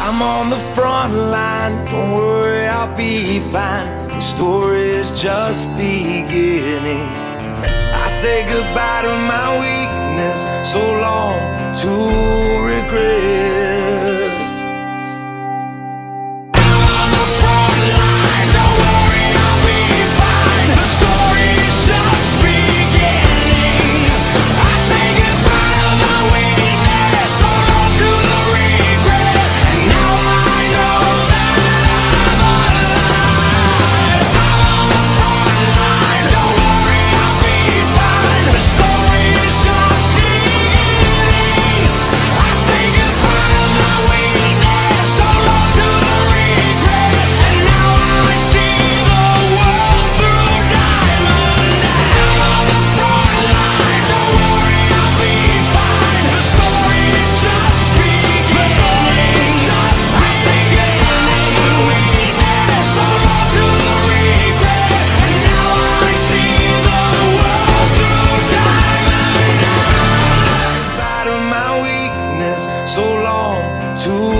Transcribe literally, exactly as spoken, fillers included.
I'm on the front line, don't worry, I'll be fine. The story is just beginning. I say goodbye to my weakness, so long to regret. I'm on the front line, don't worry, I'll be fine. The story is just beginning. I say goodbye to my weakness, so long to the regret. And now I know that I'm alive. I'm on the front line, don't worry, I'll be fine. The story is just beginning. I say goodbye to my weakness, so long to the regret. And now I see the world through diamond. I'm on the front line, don't worry, I'll be fine. The story is just beginning. I say goodbye to my weakness, so long to the regret. And now I see the world through diamond. Goodbye to my weakness, so long to